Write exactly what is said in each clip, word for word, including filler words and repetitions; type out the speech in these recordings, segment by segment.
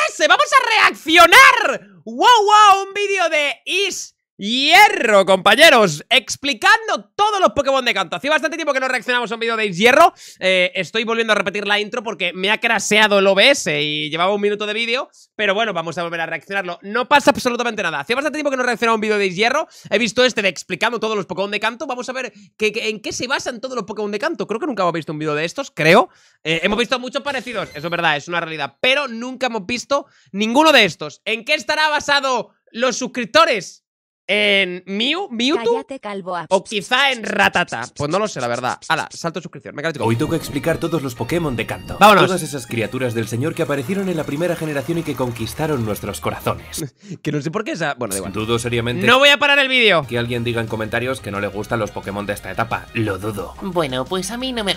ese! ¡Vamos a reaccionar! ¡Wow, wow! Un vídeo de Is Hierro, compañeros, explicando todos los Pokémon de Kanto. Hace bastante tiempo que no reaccionamos a un vídeo de Is Hierro. eh, Estoy volviendo a repetir la intro porque me ha craseado el O B S y llevaba un minuto de vídeo. Pero bueno, vamos a volver a reaccionarlo. No pasa absolutamente nada. Hace bastante tiempo que no reaccionaba a un vídeo de Is Hierro. He visto este de explicando todos los Pokémon de Kanto. Vamos a ver que, que, en qué se basan todos los Pokémon de Kanto. Creo que nunca hemos visto un vídeo de estos, creo. eh, Hemos visto muchos parecidos, eso es verdad, es una realidad. Pero nunca hemos visto ninguno de estos. ¿En qué estará basado los suscriptores? ¿En Mew? ¿Mewtwo? Cállate, calvo. O quizá en Ratata. Pues no lo sé, la verdad. Hala, salto de suscripción. Me Hoy toca explicar todos los Pokémon de Kanto. Vámonos. Todas esas criaturas del señor que aparecieron en la primera generación y que conquistaron nuestros corazones. Que no sé por qué esa... Bueno, da igual. Dudo seriamente No voy a parar el vídeo. que alguien diga en comentarios que no le gustan los Pokémon de esta etapa. Lo dudo. Bueno, pues a mí no me...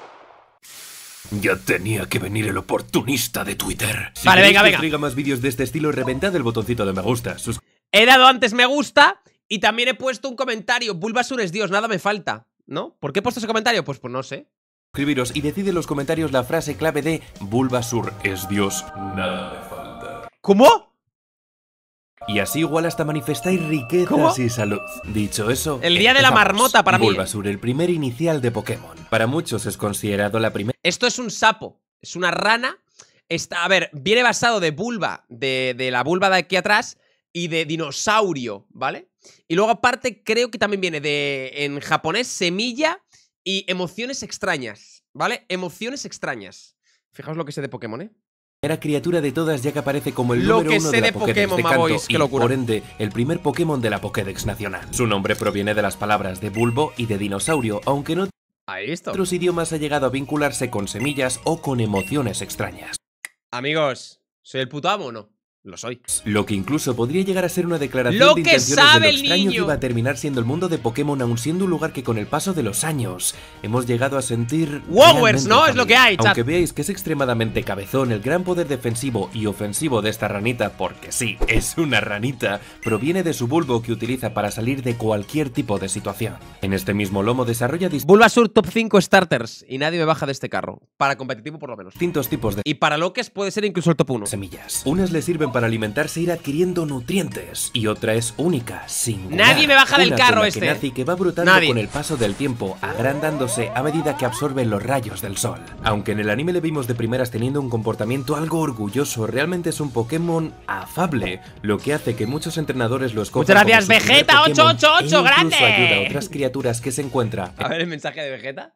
Ya tenía que venir el oportunista de Twitter. Si Vale, queréis venga, que venga. os traiga más vídeos de este estilo, reventad el botoncito de me gusta. Sus He dado antes me gusta y también he puesto un comentario. Bulbasaur es Dios, nada me falta, ¿no? ¿Por qué he puesto ese comentario? Pues, pues no sé. Suscribiros y decid en los comentarios la frase clave de Bulbasaur es Dios, nada me falta. ¿Cómo? Y así igual hasta manifestáis riquezas ¿Cómo? y salud. Dicho eso, El día de la empezamos. marmota para mí. Bulbasaur, el primer inicial de Pokémon. Para muchos es considerado la primera Esto es un sapo, es una rana. Está, a ver, viene basado de vulva, de, de la vulva de aquí atrás y de dinosaurio, ¿vale? Y luego aparte creo que también viene de, en japonés, semilla y emociones extrañas, ¿vale? Emociones extrañas. Fijaos lo que sé de Pokémon, ¿eh? Era criatura de todas, ya que aparece como el Lo número que uno sé de la de Pokédex Pokémon, de Kanto Mabois, qué y, locura. por ende, el primer Pokémon de la Pokédex nacional. Su nombre proviene de las palabras de bulbo y de dinosaurio, aunque en Ahí está. otros idiomas ha llegado a vincularse con semillas o con emociones extrañas. Amigos, ¿soy el puto amo o no? Lo soy. Lo que incluso podría llegar a ser una declaración Lo de que intenciones sabe de lo el extraño niño. que iba a terminar siendo el mundo de Pokémon, aun siendo un lugar que con el paso de los años hemos llegado a sentir Wowers, realmente ¿no? Es lo que familiar. hay, chat. Aunque veáis que es extremadamente cabezón, el gran poder defensivo y ofensivo de esta ranita, porque sí, es una ranita, proviene de su bulbo que utiliza para salir de cualquier tipo de situación. En este mismo lomo desarrolla Bulbasaur top cinco starters y nadie me baja de este carro. Para competitivo por lo menos. distintos tipos de Y para Lokes puede ser incluso el top uno. semillas. Unas le sirven para alimentarse e ir adquiriendo nutrientes, y otra es única, singular. Nadie me baja del Una carro con la este. que nace y que va brotando Nadie. con el paso del tiempo, agrandándose a medida que absorben los rayos del sol. Aunque en el anime le vimos de primeras teniendo un comportamiento algo orgulloso, realmente es un Pokémon afable, lo que hace que muchos entrenadores lo escojan. Muchas gracias, como su primer Vegeta Pokémon, ocho ocho ocho, e incluso grande. ayuda a otras criaturas que se encuentran A ver el mensaje de Vegeta.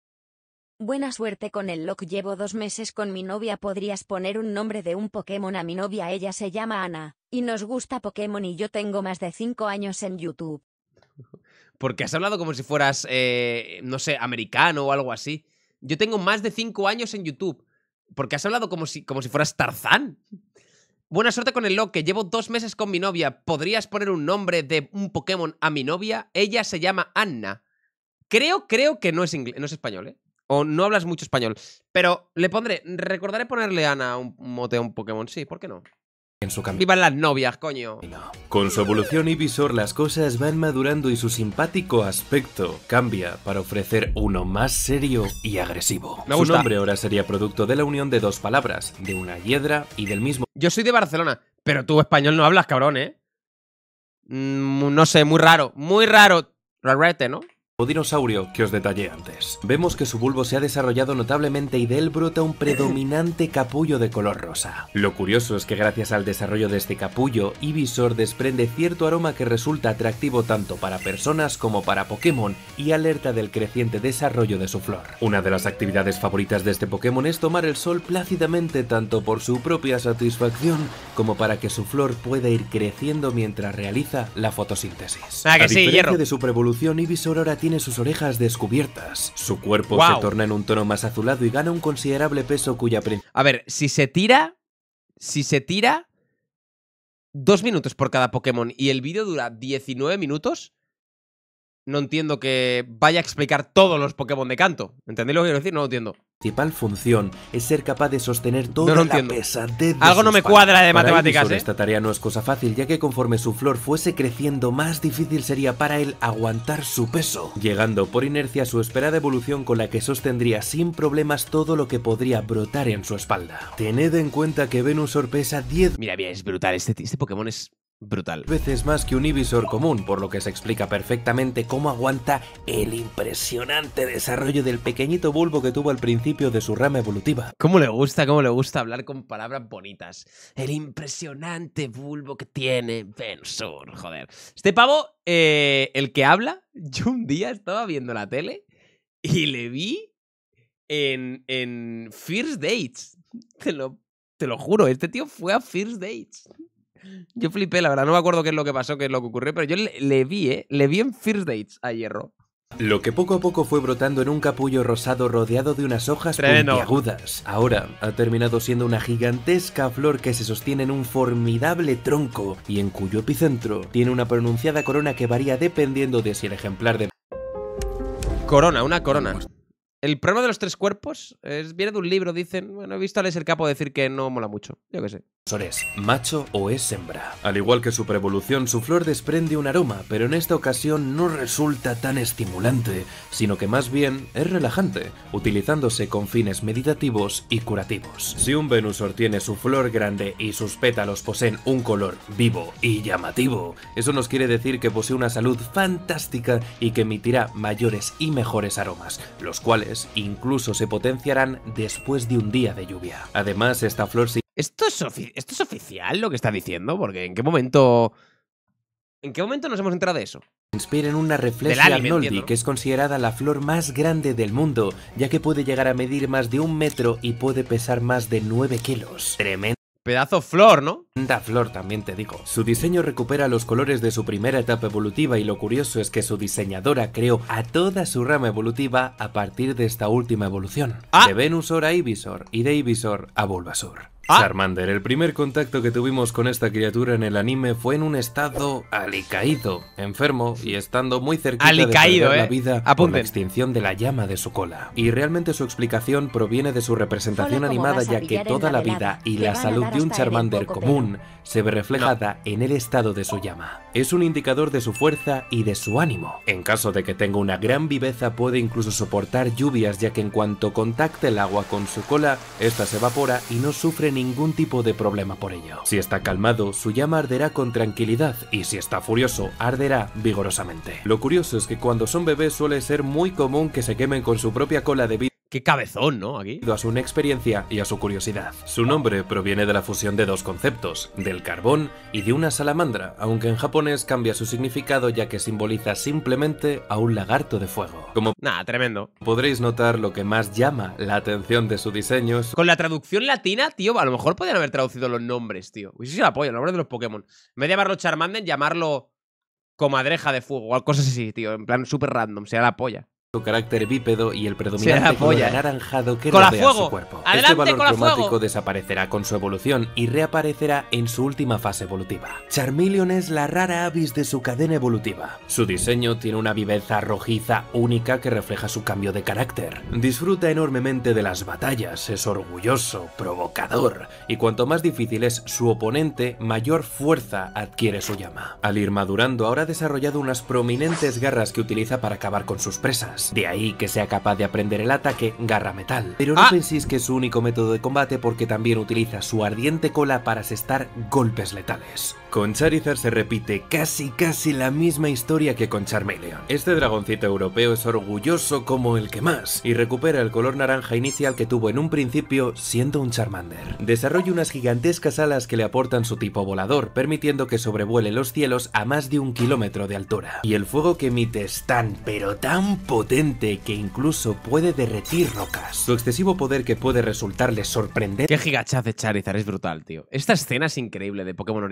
Buena suerte con el lock. Llevo dos meses con mi novia. ¿Podrías poner un nombre de un Pokémon a mi novia? Ella se llama Ana y nos gusta Pokémon y yo tengo más de cinco años en YouTube. Porque has hablado como si fueras, eh, no sé, americano o algo así. Yo tengo más de cinco años en YouTube. Porque has hablado como si, como si fueras Tarzán. Buena suerte con el lock, que llevo dos meses con mi novia. ¿Podrías poner un nombre de un Pokémon a mi novia? Ella se llama Anna. Creo, creo que no es, inglés, no es español, ¿eh? O no hablas mucho español. Pero le pondré, recordaré ponerle a Ana un mote a un Pokémon. Sí, ¿por qué no? en su camino. ¡Vivan las novias, coño! Con su evolución Ivysaur las cosas van madurando y su simpático aspecto cambia para ofrecer uno más serio y agresivo. Me Su gusta. nombre ahora sería producto de la unión de dos palabras, de una hiedra y del mismo Yo soy de Barcelona, pero tú español no hablas, cabrón, ¿eh? Mm, no sé, muy raro, muy raro. Rarete, ¿no? dinosaurio que os detallé antes. Vemos que su bulbo se ha desarrollado notablemente y de él brota un predominante capullo de color rosa. Lo curioso es que gracias al desarrollo de este capullo, Ivysaur desprende cierto aroma que resulta atractivo tanto para personas como para Pokémon y alerta del creciente desarrollo de su flor. Una de las actividades favoritas de este Pokémon es tomar el sol plácidamente tanto por su propia satisfacción como para que su flor pueda ir creciendo mientras realiza la fotosíntesis. Ah, que A sí, diferencia hierro. de su preevolución, Ivysaur ahora tiene sus orejas descubiertas. Su cuerpo Wow. se torna en un tono más azulado y gana un considerable peso cuya A ver, si se tira... Si se tira... Dos minutos por cada Pokémon y el vídeo dura diecinueve minutos... No entiendo que vaya a explicar todos los Pokémon de Kanto. ¿Entendéis lo que quiero decir? No lo entiendo. principal función es ser capaz de sostener toda no lo la entiendo. pesadez de Algo su no me espalda. cuadra de Para matemáticas, Ivysaur ¿eh? esta tarea no es cosa fácil, ya que conforme su flor fuese creciendo, más difícil sería para él aguantar su peso, llegando por inercia a su esperada evolución con la que sostendría sin problemas todo lo que podría brotar en su espalda. Tened en cuenta que Venusaur pesa diez Mira, mira, es brutal. Este, este Pokémon es brutal. veces más que un Ivysaur común, por lo que se explica perfectamente cómo aguanta el impresionante desarrollo del pequeñito bulbo que tuvo al principio de su rama evolutiva. Cómo le gusta, cómo le gusta hablar con palabras bonitas. El impresionante bulbo que tiene Venusaur, joder. Este pavo, eh, el que habla, yo un día estaba viendo la tele y le vi en, en First Dates. Te lo, te lo juro, este tío fue a First Dates. Yo flipé, la verdad, no me acuerdo qué es lo que pasó, qué es lo que ocurrió, pero yo le, le vi, ¿eh? Le vi en First Dates a Hierro. Lo que poco a poco fue brotando en un capullo rosado rodeado de unas hojas Tremendo. puntiagudas. Ahora ha terminado siendo una gigantesca flor que se sostiene en un formidable tronco y en cuyo epicentro tiene una pronunciada corona que varía dependiendo de si el ejemplar de Corona, una corona. El problema de los tres cuerpos es, viene de un libro, dicen. Bueno, he visto a Alex el Capo decir que no mola mucho. Yo qué sé. es macho o es hembra. Al igual que su preevolución, su flor desprende un aroma, pero en esta ocasión no resulta tan estimulante, sino que más bien es relajante, utilizándose con fines meditativos y curativos. Si un Venusaur tiene su flor grande y sus pétalos poseen un color vivo y llamativo, eso nos quiere decir que posee una salud fantástica y que emitirá mayores y mejores aromas, los cuales incluso se potenciarán después de un día de lluvia. Además, esta flor se ¿Esto es, ¿Esto es oficial lo que está diciendo? Porque ¿en qué momento... ¿En qué momento nos hemos enterado de eso? inspira en una Del Rafflesia anime, arnoldi, entiendo, ¿no? que es considerada la flor más grande del mundo, ya que puede llegar a medir más de un metro y puede pesar más de nueve kilos. Tremenda Pedazo flor, ¿no? flor, también te digo. Su diseño recupera los colores de su primera etapa evolutiva y lo curioso es que su diseñadora creó a toda su rama evolutiva a partir de esta última evolución. Ah. De Venusaur a Ivysaur y de Ivysaur a Bulbasaur. Ah. Charmander, el primer contacto que tuvimos con esta criatura en el anime fue en un estado alicaído, enfermo y estando muy cerquita Alicaído, de perder eh. la vida por la Apunten. extinción de la llama de su cola. Y realmente su explicación proviene de su representación Solo como animada, vas a ya que brillar en toda la la vida velada, y te la van a salud dar de un hasta en el Charmander poco común se ve reflejada en el estado de su llama. Es un indicador de su fuerza y de su ánimo. En caso de que tenga una gran viveza, puede incluso soportar lluvias, ya que en cuanto contacte el agua con su cola, esta se evapora y no sufre ningún tipo de problema por ello. Si está calmado, su llama arderá con tranquilidad, y si está furioso, arderá vigorosamente. Lo curioso es que cuando son bebés suele ser muy común que se quemen con su propia cola debido Qué cabezón, ¿no? Aquí. a su inexperiencia y a su curiosidad. Su nombre proviene de la fusión de dos conceptos, del carbón y de una salamandra, aunque en japonés cambia su significado ya que simboliza simplemente a un lagarto de fuego. Como Nah, tremendo. podréis notar, lo que más llama la atención de su diseño es Con la traducción latina, tío, a lo mejor podrían haber traducido los nombres, tío. Uy, sí se la apoyo, el nombre de los Pokémon. En vez de llamarlo Charmander, llamarlo Comadreja de Fuego o cosas así, tío. En plan súper random, sea la polla. su carácter bípedo y el Se predominante la color polla, ¿eh? anaranjado que ¡Con la rodea fuego! su cuerpo. ¡Adelante, Este valor con la cromático fuego! desaparecerá con su evolución y reaparecerá en su última fase evolutiva. Charmeleon es la rara avis de su cadena evolutiva. Su diseño tiene una viveza rojiza única que refleja su cambio de carácter. Disfruta enormemente de las batallas, es orgulloso, provocador, y cuanto más difícil es su oponente, mayor fuerza adquiere su llama. Al ir madurando, ahora ha desarrollado unas prominentes garras que utiliza para acabar con sus presas. De ahí que sea capaz de aprender el ataque garra metal. Pero no Ah. penséis que es su único método de combate, porque también utiliza su ardiente cola para asestar golpes letales. Con Charizard se repite casi casi la misma historia que con Charmeleon. Este dragoncito europeo es orgulloso como el que más y recupera el color naranja inicial que tuvo en un principio siendo un Charmander. Desarrolla unas gigantescas alas que le aportan su tipo volador, permitiendo que sobrevuele los cielos a más de un kilómetro de altura. Y el fuego que emite es tan pero tan potente que incluso puede derretir rocas. Su excesivo poder, que puede resultarle sorprendente, Qué gigachaz de Charizard, es brutal, tío. Esta escena es increíble de Pokémon Origins, ¿eh?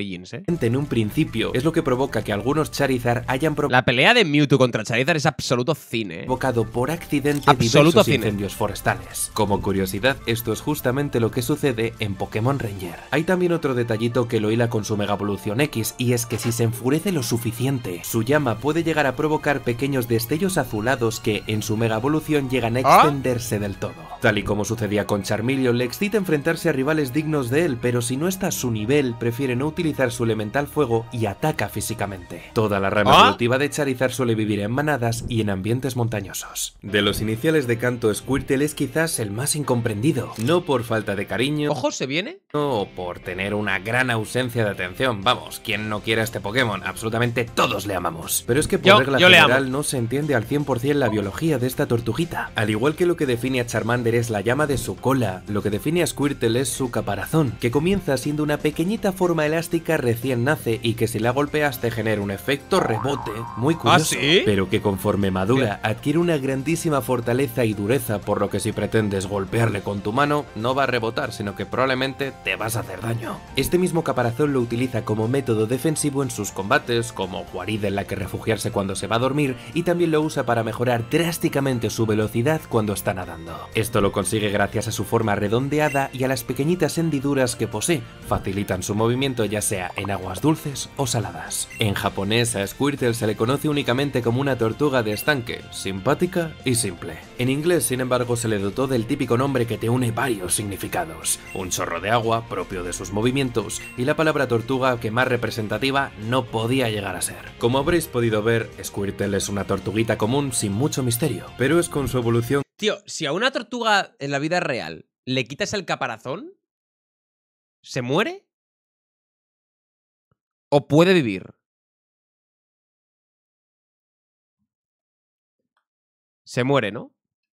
en un principio es lo que provoca que algunos Charizard hayan La pelea de Mewtwo contra Charizard es absoluto cine, ¿eh? provocado por accidente Absoluto diversos cine. incendios forestales. Como curiosidad, esto es justamente lo que sucede en Pokémon Ranger. Hay también otro detallito que lo hila con su Mega Evolución X, y es que si se enfurece lo suficiente, su llama puede llegar a provocar pequeños destellos azulados que en su Mega Evolución llegan a ¿Ah? extenderse del todo. Tal y como sucedía con Charmeleon, le excita enfrentarse a rivales dignos de él, pero si no está a su nivel, prefiere no utilizar su elemental fuego y ataca físicamente. Toda la rama ¿Ah? evolutiva de Charizard suele vivir en manadas y en ambientes montañosos. De los iniciales de Kanto, Squirtle es quizás el más incomprendido, no por falta de cariño, Ojo, ¿se viene? o por tener una gran ausencia de atención. Vamos, ¿quién no quiere a este Pokémon? Absolutamente todos le amamos. Pero es que por Yo- regla yo le general amo. no se entiende al cien por cien la biología de esta tortuguita. Al igual que lo que define a Charmander es la llama de su cola, lo que define a Squirtle es su caparazón, que comienza siendo una pequeñita forma elástica recién nace y que si la golpeas te genera un efecto rebote muy curioso, ¿Ah, sí? pero que conforme madura adquiere una grandísima fortaleza y dureza, por lo que si pretendes golpearle con tu mano no va a rebotar, sino que probablemente te vas a hacer daño. Este mismo caparazón lo utiliza como método defensivo en sus combates, como guarida en la que refugiarse cuando se va a dormir, y también lo usa para mejorar drásticamente su velocidad cuando está nadando. Esto lo consigue gracias a su forma redondeada y a las pequeñitas hendiduras que posee, facilitan su movimiento ya sea en aguas dulces o saladas. En japonés a Squirtle se le conoce únicamente como una tortuga de estanque, simpática y simple. En inglés, sin embargo, se le dotó del típico nombre que te une varios significados: un chorro de agua propio de sus movimientos y la palabra tortuga que más representativa no podía llegar a ser. Como habréis podido ver, Squirtle es una tortuguita común sin mucho misterio, pero es con su evolución Tío, si a una tortuga en la vida real le quitas el caparazón, ¿se muere? ¿O puede vivir? Se muere, ¿no?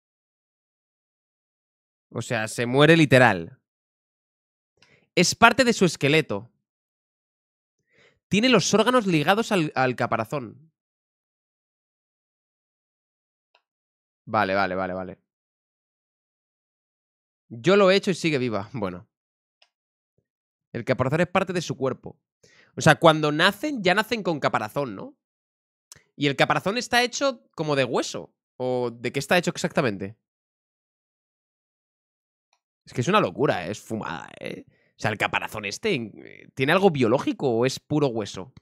O sea, se muere literal. Es parte de su esqueleto. Tiene los órganos ligados al, al caparazón. Vale, vale, vale, vale. Yo lo he hecho y sigue viva. Bueno. El caparazón es parte de su cuerpo. O sea, cuando nacen, ya nacen con caparazón, ¿no? Y el caparazón está hecho como de hueso. ¿O de qué está hecho exactamente? Es que es una locura, ¿eh? Es fumada, ¿eh? O sea, el caparazón este, eh, ¿tiene algo biológico o es puro hueso?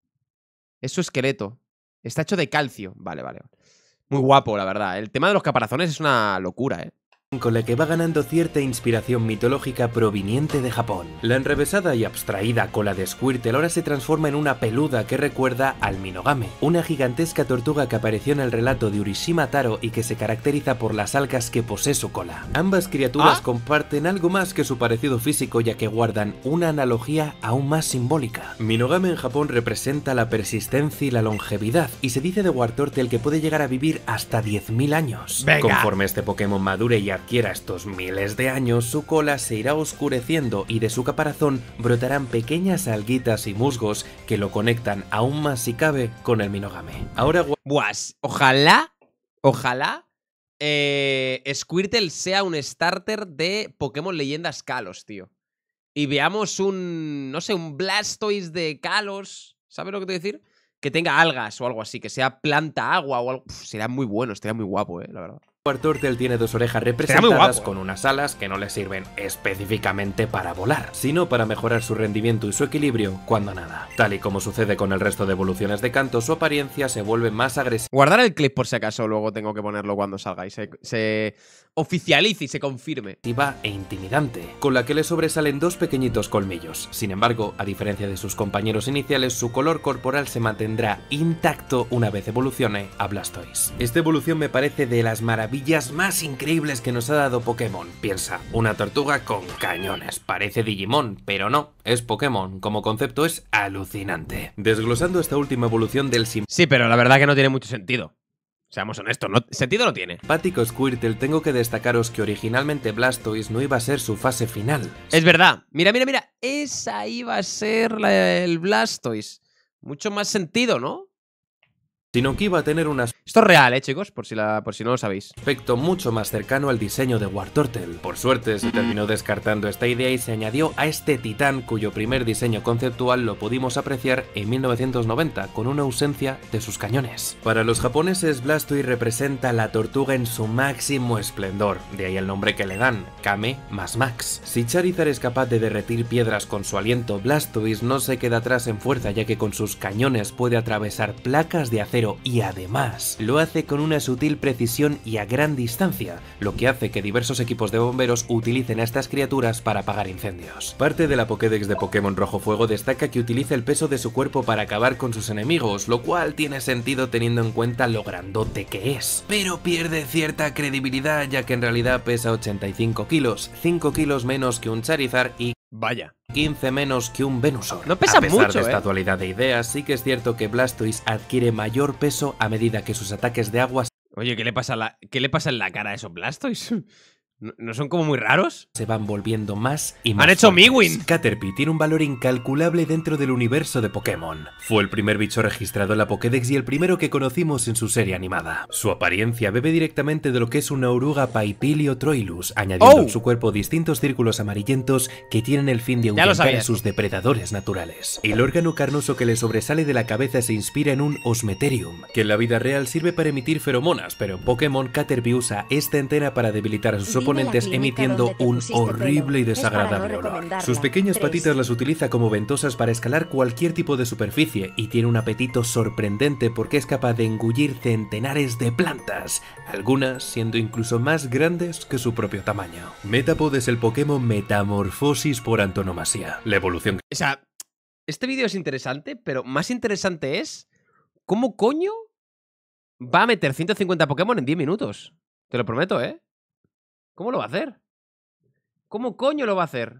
Es su esqueleto. Está hecho de calcio. Vale, vale. Muy guapo, la verdad. El tema de los caparazones es una locura, ¿eh? con la que va ganando cierta inspiración mitológica proveniente de Japón. La enrevesada y abstraída cola de Squirtle ahora se transforma en una peluda que recuerda al Minogame, una gigantesca tortuga que apareció en el relato de Urishima Taro y que se caracteriza por las algas que posee su cola. Ambas criaturas ¿Ah? comparten algo más que su parecido físico, ya que guardan una analogía aún más simbólica. Minogame en Japón representa la persistencia y la longevidad, y se dice de Wartortle que puede llegar a vivir hasta diez mil años. Venga. Conforme este Pokémon madure y adquiera estos miles de años, su cola se irá oscureciendo y de su caparazón brotarán pequeñas alguitas y musgos que lo conectan aún más, si cabe, con el Minogame. Ahora Buas, ojalá, ojalá eh, Squirtle sea un starter de Pokémon Leyendas Kalos, tío. Y veamos un, no sé, un Blastoise de Kalos, ¿sabes lo que te voy a decir? Que tenga algas o algo así, que sea planta agua o algo. Uf, sería muy bueno, estaría muy guapo, eh, la verdad. Wartortle tiene dos orejas muy representadas guapo, con unas alas que no le sirven específicamente para volar, sino para mejorar su rendimiento y su equilibrio cuando nada. Tal y como sucede con el resto de evoluciones de Kanto, su apariencia se vuelve más agresiva. Guardar el clip por si acaso, luego tengo que ponerlo cuando salga y se, se oficialice y se confirme. E intimidante, con la que le sobresalen dos pequeñitos colmillos. Sin embargo, a diferencia de sus compañeros iniciales, su color corporal se mantendrá intacto una vez evolucione a Blastoise. Esta evolución me parece de las maravillas más increíbles que nos ha dado Pokémon. Piensa, una tortuga con cañones, parece Digimon, pero no, es Pokémon. Como concepto es alucinante. Desglosando esta última evolución del Sí, pero la verdad que no tiene mucho sentido. Seamos honestos, no, sentido no tiene. simpático Squirtle, tengo que destacaros que originalmente Blastoise no iba a ser su fase final. Es verdad. Mira, mira, mira. Esa iba a ser la- el Blastoise. Mucho más sentido, ¿no? sino que iba a tener un Esto es real, eh, chicos, por si, la, por si no lo sabéis. aspecto mucho más cercano al diseño de War Turtle. Por suerte se terminó descartando esta idea y se añadió a este titán cuyo primer diseño conceptual lo pudimos apreciar en mil novecientos noventa con una ausencia de sus cañones. Para los japoneses, Blastoise representa la tortuga en su máximo esplendor, de ahí el nombre que le dan, Kame más Max. Si Charizard es capaz de derretir piedras con su aliento, Blastoise no se queda atrás en fuerza, ya que con sus cañones puede atravesar placas de acero y además lo hace con una sutil precisión y a gran distancia, lo que hace que diversos equipos de bomberos utilicen a estas criaturas para apagar incendios. Parte de la Pokédex de Pokémon Rojo Fuego destaca que utiliza el peso de su cuerpo para acabar con sus enemigos, lo cual tiene sentido teniendo en cuenta lo grandote que es, pero pierde cierta credibilidad ya que en realidad pesa ochenta y cinco kilos, cinco kilos menos que un Charizard y Vaya. quince menos que un Venusaur. No pesa a pesar mucho, de esta eh. dualidad de ideas, sí que es cierto que Blastoise adquiere mayor peso a medida que sus ataques de agua Oye, ¿qué le pasa, a la... ¿qué le pasa en la cara a esos Blastoise? ¿No, ¿No son como muy raros? se van volviendo más y más ¡Han hecho fuertes. Mewing! Caterpie tiene un valor incalculable dentro del universo de Pokémon. Fue el primer bicho registrado en la Pokédex y el primero que conocimos en su serie animada. Su apariencia bebe directamente de lo que es una oruga Paipilio Troilus, añadiendo ¡Oh! en su cuerpo distintos círculos amarillentos que tienen el fin de Ya lo ahuyentar sabía. a sus depredadores naturales. El órgano carnoso que le sobresale de la cabeza se inspira en un Osmeterium, que en la vida real sirve para emitir feromonas, pero en Pokémon Caterpie usa esta antena para debilitar a sus Dime la oponentes clínica emitiendo donde te un pusiste horrible y pelo. Es para desagradable no olor. recomendarla. Sus pequeñas Tres. patitas las utiliza como ventosas para escalar cualquier tipo de superficie y tiene un apetito sorprendente porque es capaz de engullir centenares de plantas, algunas siendo incluso más grandes que su propio tamaño. Metapod es el Pokémon Metamorfosis por antonomasia, la evolución O sea, este vídeo es interesante, pero más interesante es cómo coño va a meter ciento cincuenta Pokémon en diez minutos. Te lo prometo, ¿eh? ¿Cómo lo va a hacer? ¿Cómo coño lo va a hacer?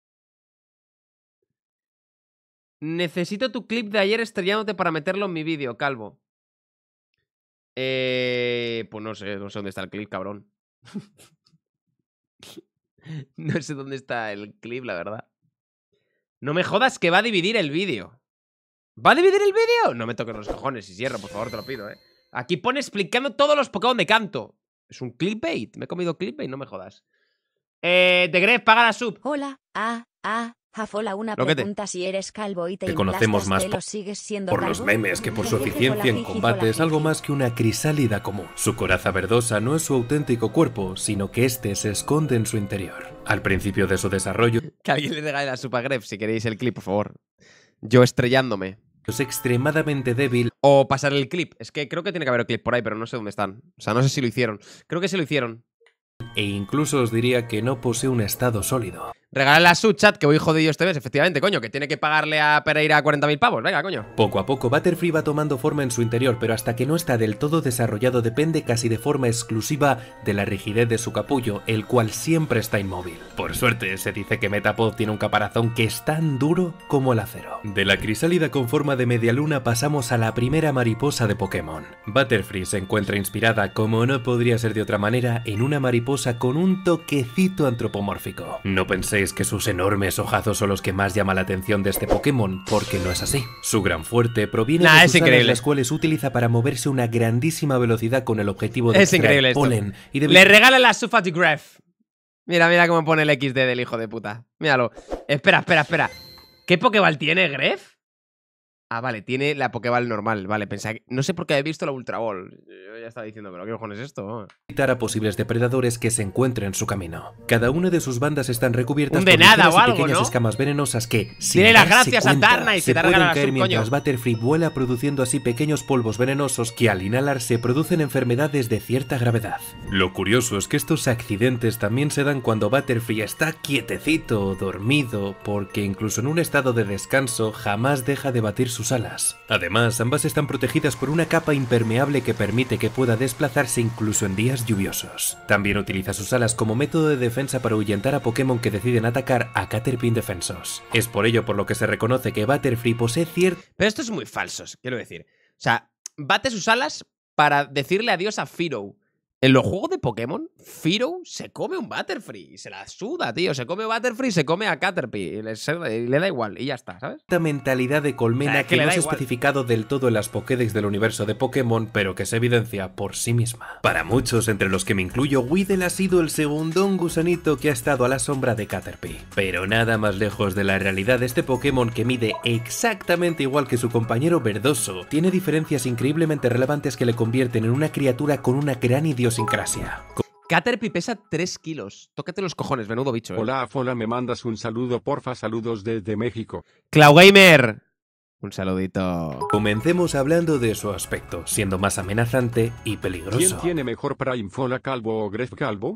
Necesito tu clip de ayer estrellándote para meterlo en mi vídeo, calvo. Eh... Pues no sé, no sé dónde está el clip, cabrón. No sé dónde está el clip, la verdad. No me jodas que va a dividir el vídeo. ¿Va a dividir el vídeo? No me toques los cojones, si cierro, por favor, te lo pido, ¿eh? Aquí pone explicando todos los Pokémon de canto. Es un clickbait. Me he comido clickbait, no me jodas. Eh, de Gref, paga la sub. Hola, ah, ah, Jafola, una Lo que te- pregunta: si eres calvo y te, Te conocemos implastas más pelo, por- ¿sigues siendo por calvo? los memes que por su Jiji, eficiencia en jola, jiji, combate jola, es algo jiji. más que una crisálida común. Su coraza verdosa no es su auténtico cuerpo, sino que este se esconde en su interior. Al principio de su desarrollo Que alguien le regale la sub a Gref si queréis el clip, por favor. Yo estrellándome. es extremadamente débil O pasar el clip. Es que creo que tiene que haber el clip por ahí, pero no sé dónde están. O sea, no sé si lo hicieron. Creo que sí lo hicieron. e incluso os diría que no posee un estado sólido. Regálale a su chat que voy jodido este mes, efectivamente, coño, que tiene que pagarle a Pereira cuarenta mil pavos. Venga, coño. Poco a poco Butterfree va tomando forma en su interior, pero hasta que no está del todo desarrollado depende casi de forma exclusiva de la rigidez de su capullo, el cual siempre está inmóvil. Por suerte, se dice que Metapod tiene un caparazón que es tan duro como el acero. De la crisálida con forma de media luna pasamos a la primera mariposa de Pokémon. Butterfree se encuentra inspirada, como no podría ser de otra manera, en una mariposa con un toquecito antropomórfico. No penséis que sus enormes ojazos son los que más llama la atención de este Pokémon, porque no es así. Su gran fuerte proviene Nah, de es sus alas, increíble. las cuales utiliza para moverse a una grandísima velocidad con el objetivo de Es extraer increíble esto. polen y de Le regala la sub a Gref. Mira, mira cómo pone el equis de del hijo de puta. Míralo. Espera, espera, espera. ¿Qué Pokéball tiene Gref? Ah, vale, tiene la Pokéball normal. Vale, pensaba que... No sé por qué he visto la Ultra Ball. Yo ya estaba diciendo, pero ¿qué cojones es esto? evitar a posibles depredadores que se encuentren en su camino. Cada una de sus bandas están recubiertas Un por de nada ligeras o y algo, pequeñas ¿no? escamas venenosas que, sin Dile las darse gracias a cuenta, Darna y se que te pueden regala la caer sub, mientras coño. Butterfree vuela, produciendo así pequeños polvos venenosos que al inhalarse producen enfermedades de cierta gravedad. Lo curioso es que estos accidentes también se dan cuando Butterfree está quietecito o dormido, porque incluso en un estado de descanso jamás deja de batir sus alas. Además, ambas están protegidas por una capa impermeable que permite que pueda desplazarse incluso en días lluviosos. También utiliza sus alas como método de defensa para ahuyentar a Pokémon que deciden atacar a Caterpie indefensos. Es por ello por lo que se reconoce que Butterfree posee cierto Pero esto es muy falso, quiero decir. O sea, bate sus alas para decirle adiós a Firo. En los juegos de Pokémon, Firo se come un Butterfree y se la suda, tío. Se come Butterfree y se come a Caterpie. Y le, se, y le da igual y ya está, ¿sabes? Esta mentalidad de colmena, o sea, es que, que no es especificado del todo en las Pokédex del universo de Pokémon, pero que se evidencia por sí misma. Para muchos, entre los que me incluyo, Weedle ha sido el segundón gusanito que ha estado a la sombra de Caterpie. Pero nada más lejos de la realidad de este Pokémon, que mide exactamente igual que su compañero verdoso, tiene diferencias increíblemente relevantes que le convierten en una criatura con una gran idiosincrasia. Caterpie pesa tres kilos. Tócate los cojones, menudo bicho. ¿eh? Hola, Fola, me mandas un saludo, porfa, saludos desde México. Claugamer, un saludito. Comencemos hablando de su aspecto, siendo más amenazante y peligroso. ¿Quién tiene mejor Prime, Fola Calvo o Gref Calvo?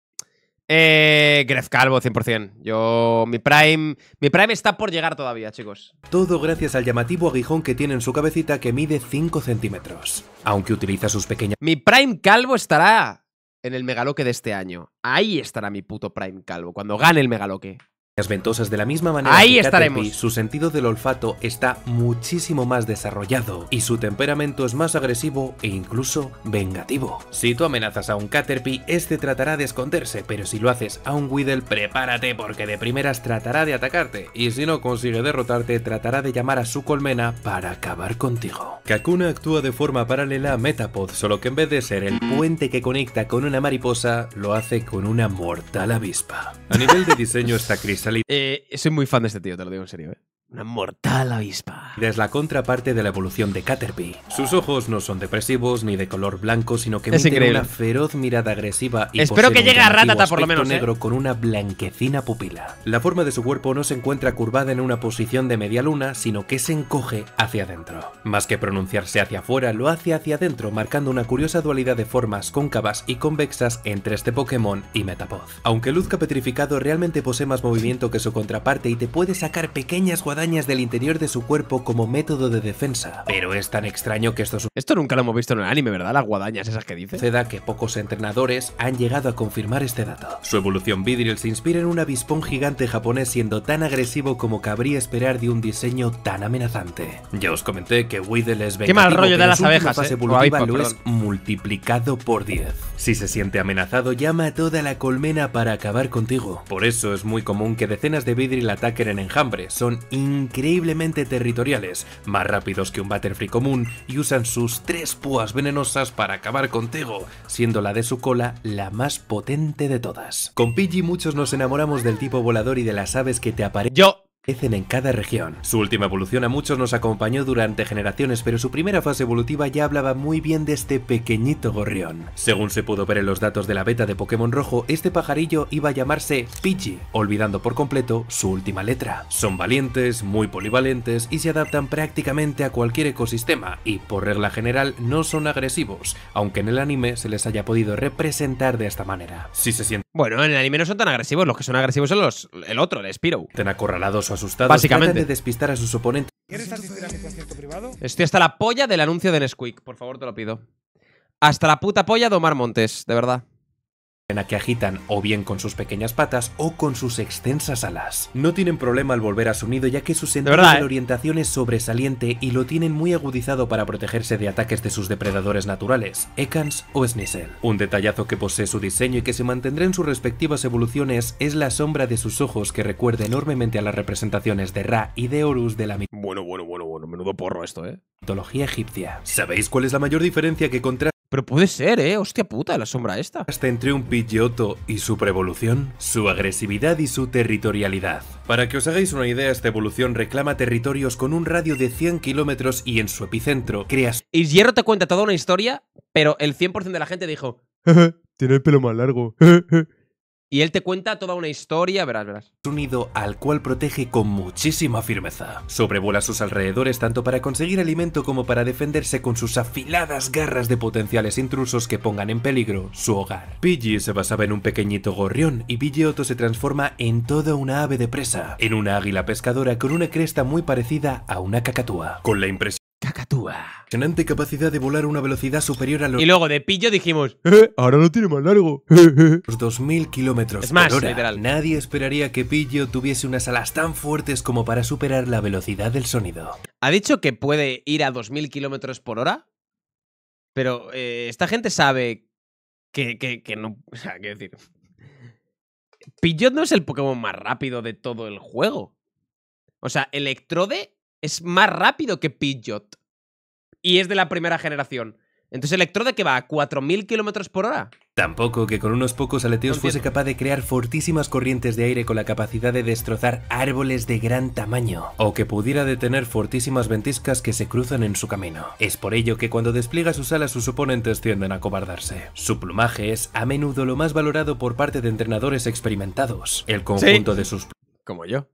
Eh, Gref Calvo, cien por cien. Yo, mi Prime, mi Prime está por llegar todavía, chicos. Todo gracias al llamativo aguijón que tiene en su cabecita, que mide cinco centímetros. Aunque utiliza sus pequeñas... Mi Prime Calvo estará en el Megaloque de este año. Ahí estará mi puto Prime Calvo, cuando gane el Megaloque. Ventosas de la misma manera. Ahí que estaremos. Caterpie, su sentido del olfato está muchísimo más desarrollado y su temperamento es más agresivo e incluso vengativo. Si tú amenazas a un Caterpie, este tratará de esconderse, pero si lo haces a un Weedle, prepárate porque de primeras tratará de atacarte y si no consigue derrotarte, tratará de llamar a su colmena para acabar contigo. Kakuna actúa de forma paralela a Metapod, solo que en vez de ser el puente que conecta con una mariposa, lo hace con una mortal avispa. A nivel de diseño está cristalino. Eh, soy muy fan de este tío, te lo digo en serio, ¿eh? Una mortal avispa. Es la contraparte de la evolución de Caterpie. Sus ojos no son depresivos ni de color blanco, sino que emiten una feroz mirada agresiva y espero que llegue a Rattata por lo menos, negro ¿eh? con una blanquecina pupila. La forma de su cuerpo no se encuentra curvada en una posición de media luna, sino que se encoge hacia adentro. Más que pronunciarse hacia afuera, lo hace hacia adentro, marcando una curiosa dualidad de formas cóncavas y convexas entre este Pokémon y Metapod. Aunque luzca petrificado, realmente posee más movimiento que su contraparte y te puede sacar pequeñas guadañas del interior de su cuerpo como método de defensa. Pero es tan extraño que esto es... Esto nunca lo hemos visto en el anime, ¿verdad? Las guadañas esas que dice. Suceda que pocos entrenadores han llegado a confirmar este dato. Su evolución Vidril se inspira en un avispón gigante japonés, siendo tan agresivo como cabría esperar de un diseño tan amenazante. Ya os comenté que Weedle es vengativo. Qué mal rollo de las su abejas, fase eh. evolutiva avispas, lo es multiplicado por diez. Si se siente amenazado, llama a toda la colmena para acabar contigo. Por eso es muy común que decenas de Vidril ataquen en enjambre. Son increíblemente territoriales, más rápidos que un Butterfree común y usan sus tres púas venenosas para acabar contigo, siendo la de su cola la más potente de todas. Con Pidgey muchos nos enamoramos del tipo volador y de las aves que te aparecen. Yo en cada región. Su última evolución a muchos nos acompañó durante generaciones, pero su primera fase evolutiva ya hablaba muy bien de este pequeñito gorrión. Según se pudo ver en los datos de la beta de Pokémon Rojo, este pajarillo iba a llamarse Pidgey, olvidando por completo su última letra. Son valientes, muy polivalentes y se adaptan prácticamente a cualquier ecosistema, y por regla general no son agresivos, aunque en el anime se les haya podido representar de esta manera. Si se sienten... Bueno, en el anime no son tan agresivos, los que son agresivos son los... el otro, el Spearow. acorralados o asustados, básicamente tratan de despistar a sus oponentes. ¿Quieres asistir a mi concierto privado? Estoy hasta la polla del anuncio de Nesquik, por favor te lo pido. Hasta la puta polla de Omar Montes, de verdad. Que agitan o bien con sus pequeñas patas o con sus extensas alas. No tienen problema al volver a su nido, ya que su sentido de, verdad, de ¿eh? la orientación es sobresaliente y lo tienen muy agudizado para protegerse de ataques de sus depredadores naturales, Ekans o Sneasel. Un detallazo que posee su diseño y que se mantendrá en sus respectivas evoluciones es la sombra de sus ojos, que recuerda enormemente a las representaciones de Ra y de Horus de la Bueno, bueno, bueno, bueno, menudo porro esto, ¿eh? mitología egipcia. ¿Sabéis cuál es la mayor diferencia que contrasta? Pero puede ser, ¿eh? Hostia puta, la sombra esta. Hasta entre un Pidgeotto y su preevolución, su agresividad y su territorialidad. Para que os hagáis una idea, esta evolución reclama territorios con un radio de cien kilómetros y en su epicentro crea... Y Hierro te cuenta toda una historia, pero el cien por cien de la gente dijo... Tiene el pelo más largo. Y él te cuenta toda una historia, verás, verás. Un nido al cual protege con muchísima firmeza. Sobrevuela sus alrededores tanto para conseguir alimento como para defenderse con sus afiladas garras de potenciales intrusos que pongan en peligro su hogar. Pidgey se basaba en un pequeñito gorrión y Pidgeotto se transforma en toda una ave de presa, en una águila pescadora con una cresta muy parecida a una cacatúa. Con la impresión Cacatúa. impresionante capacidad de volar a una velocidad superior a los... Y luego de pillo dijimos... Eh, ahora lo tiene más largo. dos mil kilómetros Es más, por hora. literal. Nadie esperaría que Pidgey tuviese unas alas tan fuertes como para superar la velocidad del sonido. Ha dicho que puede ir a dos mil kilómetros por hora. Pero eh, esta gente sabe que, que, que no... O sea, quiero decir... Pidgeot no es el Pokémon más rápido de todo el juego. O sea, Electrode es más rápido que Pidgeot. Y es de la primera generación. Entonces, ¿Electrode que va a cuatro mil kilómetros por hora? Tampoco que con unos pocos aleteos No fuese entiendo. capaz de crear fortísimas corrientes de aire con la capacidad de destrozar árboles de gran tamaño, o que pudiera detener fortísimas ventiscas que se cruzan en su camino. Es por ello que cuando despliega sus alas sus oponentes tienden a acobardarse. Su plumaje es a menudo lo más valorado por parte de entrenadores experimentados. El conjunto Sí. de sus Como yo.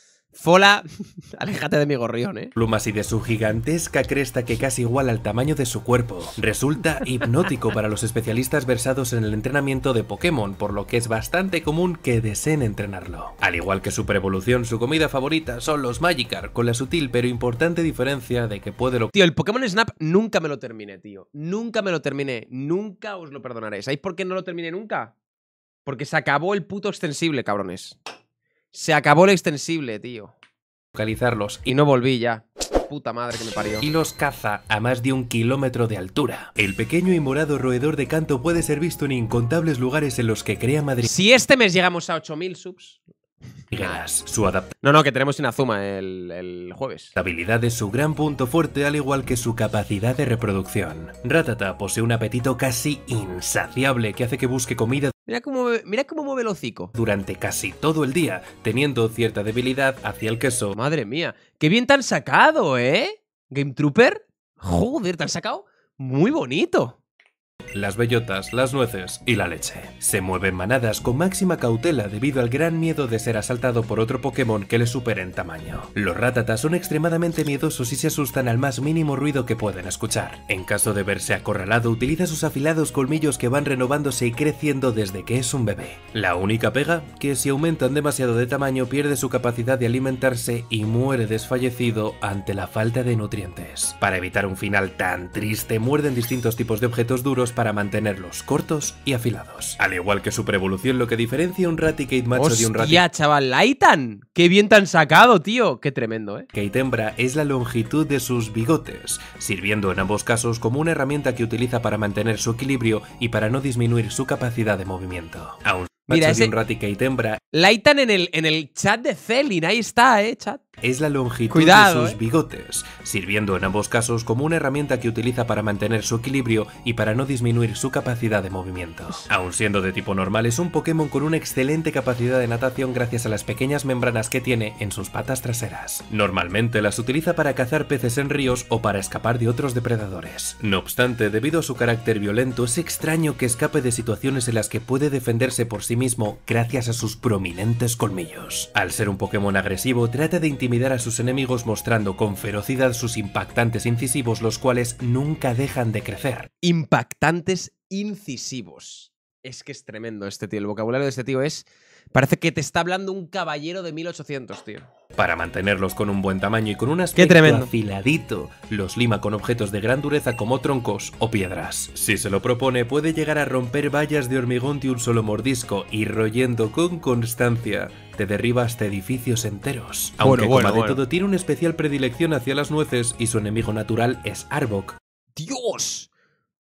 Fola, aléjate de mi gorrión, ¿eh? plumas y de su gigantesca cresta que casi iguala al tamaño de su cuerpo, resulta hipnótico para los especialistas versados en el entrenamiento de Pokémon, por lo que es bastante común que deseen entrenarlo. Al igual que Super Evolución, su comida favorita son los Magikarp, con la sutil pero importante diferencia de que puede lo Tío, el Pokémon Snap nunca me lo terminé, tío. Nunca me lo terminé. Nunca os lo perdonaré. ¿Sabéis por qué no lo terminé nunca? Porque se acabó el puto extensible, cabrones. Se acabó el extensible, tío. localizarlos Y no volví ya. Puta madre que me parió. y los caza a más de un kilómetro de altura. El pequeño y morado roedor de canto puede ser visto en incontables lugares en los que crea Si este mes llegamos a ocho mil subs... madrigueras. Su adaptación No, no, que tenemos Inazuma el, el jueves. habilidad es su gran punto fuerte, al igual que su capacidad de reproducción. Rattata posee un apetito casi insaciable que hace que busque comida Mira cómo, mueve- mira cómo mueve el hocico. durante casi todo el día, teniendo cierta debilidad hacia el queso. Madre mía. Qué bien te han sacado, ¿eh? Game Trooper. Joder, te han sacado muy bonito. Las bellotas, las nueces y la leche. Se mueve en manadas con máxima cautela debido al gran miedo de ser asaltado por otro Pokémon que le supere en tamaño. Los Rattatas son extremadamente miedosos y se asustan al más mínimo ruido que pueden escuchar. En caso de verse acorralado, utiliza sus afilados colmillos que van renovándose y creciendo desde que es un bebé. La única pega, que si aumentan demasiado de tamaño pierde su capacidad de alimentarse y muere desfallecido ante la falta de nutrientes. Para evitar un final tan triste, muerden distintos tipos de objetos duros para mantenerlos cortos y afilados. Al igual que Super Evolución, lo que diferencia un Raticate macho de un Hostia, chaval, Laitan. Qué bien te han sacado, tío. Qué tremendo, ¿eh? Raticate hembra es la longitud de sus bigotes, sirviendo en ambos casos como una herramienta que utiliza para mantener su equilibrio y para no disminuir su capacidad de movimiento. Aún Mira, macho de ese- un Raticate hembra Laitan en el, en el chat de Celin. Ahí está, ¿eh, chat? es la longitud Cuidado, de sus eh. bigotes, sirviendo en ambos casos como una herramienta que utiliza para mantener su equilibrio y para no disminuir su capacidad de movimiento. Aun siendo de tipo normal, es un Pokémon con una excelente capacidad de natación gracias a las pequeñas membranas que tiene en sus patas traseras. Normalmente las utiliza para cazar peces en ríos o para escapar de otros depredadores. No obstante, debido a su carácter violento, es extraño que escape de situaciones en las que puede defenderse por sí mismo gracias a sus prominentes colmillos. Al ser un Pokémon agresivo, trata de intimidar a sus enemigos mostrando con ferocidad sus impactantes incisivos, los cuales nunca dejan de crecer. Impactantes incisivos. Es que es tremendo este tío. El vocabulario de este tío es... Parece que te está hablando un caballero de mil ochocientos, tío. Para mantenerlos con un buen tamaño y con un Qué aspecto tremendo. afiladito, los lima con objetos de gran dureza como troncos o piedras. Si se lo propone, puede llegar a romper vallas de hormigón de un solo mordisco y, royendo con constancia, te derriba hasta edificios enteros. Aunque Bueno, bueno, como de bueno. todo, tiene una especial predilección hacia las nueces y su enemigo natural es Arbok. ¡Dios!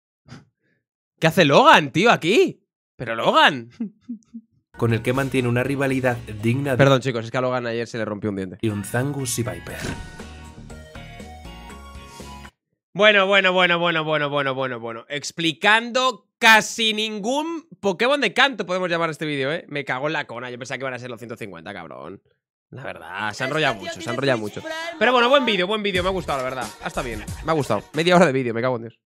¿Qué hace Logan, tío, aquí? Pero Logan... Con el que mantiene una rivalidad digna de Perdón, chicos, es que a Logan ayer se le rompió un diente. un Zangus y Viper. Bueno, bueno, bueno, bueno, bueno, bueno, bueno, bueno. Explicando casi ningún Pokémon de canto, podemos llamar este vídeo, ¿eh? Me cago en la cona. Yo pensaba que iban a ser los ciento cincuenta, cabrón. La verdad, se ha enrollado mucho, se ha enrollado mucho. Pero bueno, buen vídeo, buen vídeo, me ha gustado, la verdad. Ah, está bien, me ha gustado. Media hora de vídeo, me cago en Dios.